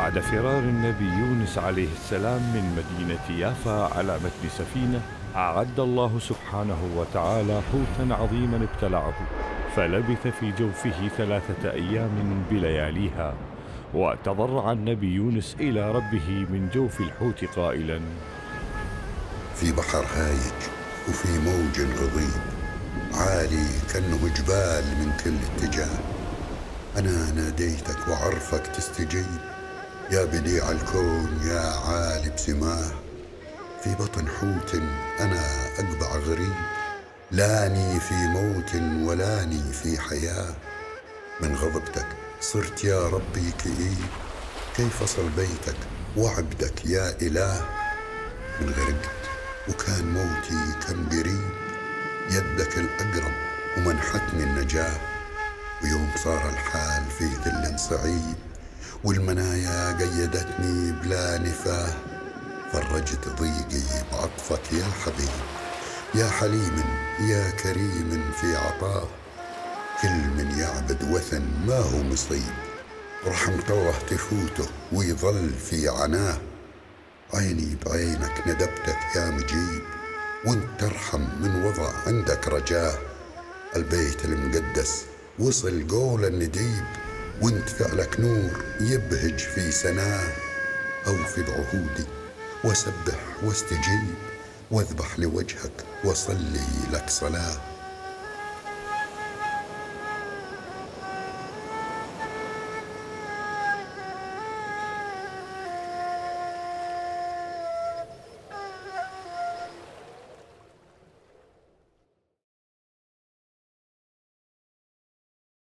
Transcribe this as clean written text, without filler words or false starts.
بعد فرار النبي يونس عليه السلام من مدينة يافا على متن سفينة، أعد الله سبحانه وتعالى حوتا عظيما ابتلعه، فلبث في جوفه 3 أيام بلياليها. وتضرع النبي يونس إلى ربه من جوف الحوت قائلا: في بحر هايج وفي موج غضيب عالي كأنه جبال من كل اتجاه، أنا ناديتك وعرفك تستجيب، يا بديع الكون يا عالي بسماه. في بطن حوت أنا أقبع غريب، لاني في موت ولاني في حياة. من غضبتك صرت يا ربي كئيب، كيف أصل بيتك وعبدك يا إله. من غرقت وكان موتي كم قريب، يدك الأقرب ومنحتني النجاة. ويوم صار الحال في ذل صعيب، والمنايا قيدتني بلا نفاه، فرجت ضيقي بعطفك يا حبيب، يا حليم يا كريم في عطاه. كل من يعبد وثن ما هو مصيب، رحمة الله تفوته ويظل في عناه. عيني بعينك ندبتك يا مجيب، وانت ترحم من وضع عندك رجاه. البيت المقدس وصل قول النديب، وانت فعلك نور يبهج في سناه. أوفي بعهودي وسبح واستجيب، واذبح لوجهك وصلي لك صلاة.